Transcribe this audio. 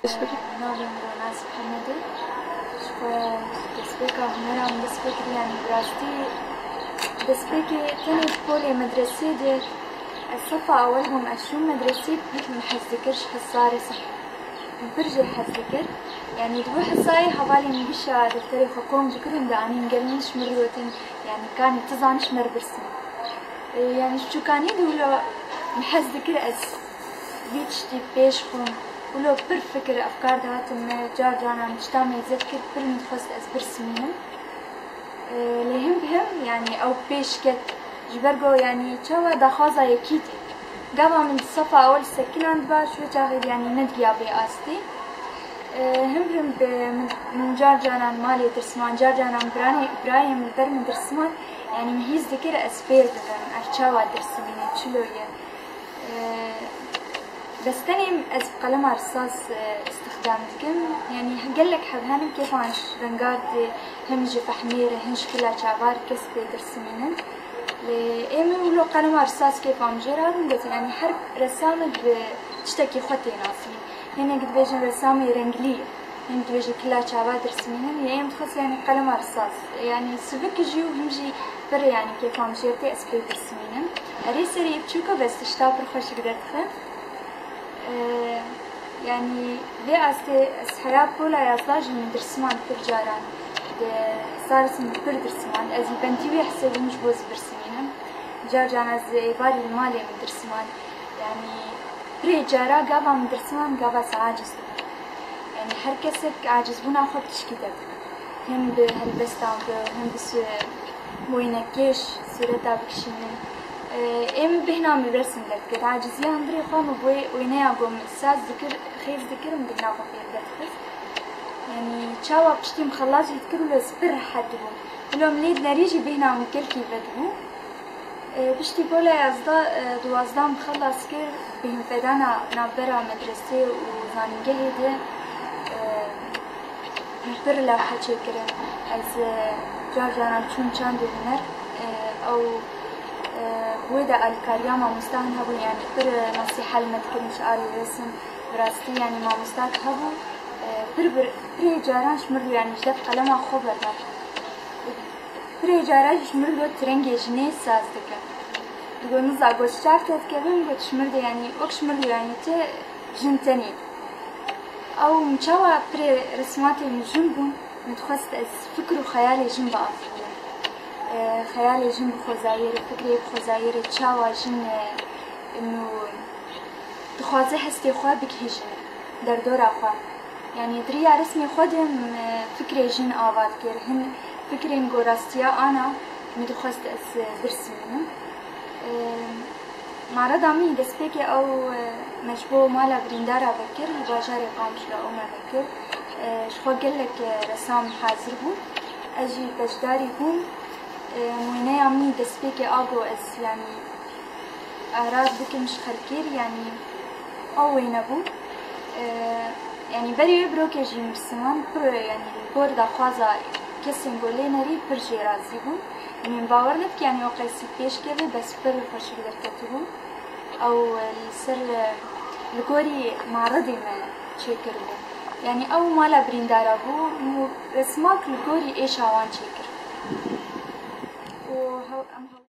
ناویم روناز محمدی شو دەستپێکە هونەرام دەستپێک یانی براستی دەستپێکی تەنێ پۆلێ مەدرسێ دێ الصفا أول هم أشوم مدرسي مثل ما حذكرش حصاري صح برجع حذكر يعني دو حصاي حوالي من بشا دكتوري خكوم ذكرهم دانين قالنيش مريوتين يعني كان تزانش مر برسم يعني شو كان يدولو محذكر أز بيتشتي بيشخم ولو برفكر أفكار دهاتم جار جانا مجتمع يذكر بالمتخصص أز برسمينم لهم بهم يعني أو بيش كت جبرجو يعني شوا دخازة يكيد قبل من الصفا أول سكنان باش وجاهد يعني ندقي أبي أستي هم من جارجانا مالي درسمان جارجانا برايم البر من درسمان يعني مهيز ذكر أسبير بدن أرشوا درسمين شلوية بس تاني أز قلم رصاص استخدام الكم يعني قال لك حبهانم كيف عنش رنقات همج فحميرة هنش كلها شعبار كسب درسمين لأمي ولو قلم رصاص كيف عم جرار قلت يعني حرب رسامة بتشتكي خوتي ناصي هنا قد بيجن رسامة رنجلي هنا قد بيجن كلها شعبات رسمينهم يعني متخصص يعني قلم رصاص يعني سبك جيو همجي بر يعني كيف عم جرتي أسبي رسمينهم أريسري يبتشوكو بس تشتاق برخوش قدرت خير يعني ذي أستي أسحراب بولا يصلاج من درسمان برجاران صار اسمه بر درسمان أزي بنتي حسب مش بوز برسمينهم جارجان أز إباري المالي من درسمان يعني بري جارا قابا من درسمان قابا عاجز يعني هر كسك عاجز بنا خد تشكيدك هم بهالبستان هم بس وينكيش صورتها بكشينين ام بهنا برسم لك قد عاجزية هندري خام بوي وينيا قوم الساز ذكر خير ذكر من بهنا قوم بيردخل يعني شاوا بشتي مخلص يذكروا له سبر حدهم ولو مليد نريجي بهنا من كل كيف بدو بشتي بولا يزدا دوازدا مخلص كر بهم فدانا نابرا مدرسة وزانجلي ده بر لوحة شكرا از جارجانا چون چند هنر او ودا الكارياما مستهن هبو يعني بر نصيحة المذكر مش آل الرسم براستي يعني ما مستهد هبو بري جاران شمرلو يعني جدف قلمه خبر نب بري جاران شمرلو ترنجي جنيه ساز دكا دقو نزا قوش شافتت كبين قوش شمرلو يعني وك شمرلو يعني تي جنتني او مشاوا بري رسماتي من جنبون متخصص از فكر وخيالي جنب أفضل خيالي جن بخوزايري فكري بخوزايري تشاوا جن انه تخوازي حستي خوا بكهجن در دورا خوا يعني دريا رسمي خودم فكري جن آواد كير هن فكري نقوراستيا انا متخصص از درسمينم معرض عمي دسبيكي او مشبوه مالا بريندارا بكر باجاري قامش لأوما بكر شخوا قلك رسام حاضر بو اجي بجداري بوم مويناي عمي دسبيكي آغو از يعني أعراض بكمش خلكير يعني أو وينبو يعني بري بروكي جي مرسمان برو يعني البور دا خوازا كسين قولي نري برجي رازي بو من باور نبك يعني وقيسي بيش كذا بس بر خوش قدرتتو أو السر القوري معرضي ما شكر بو يعني أو مالا بريندارا بو رسماك القوري إيش عوان شكر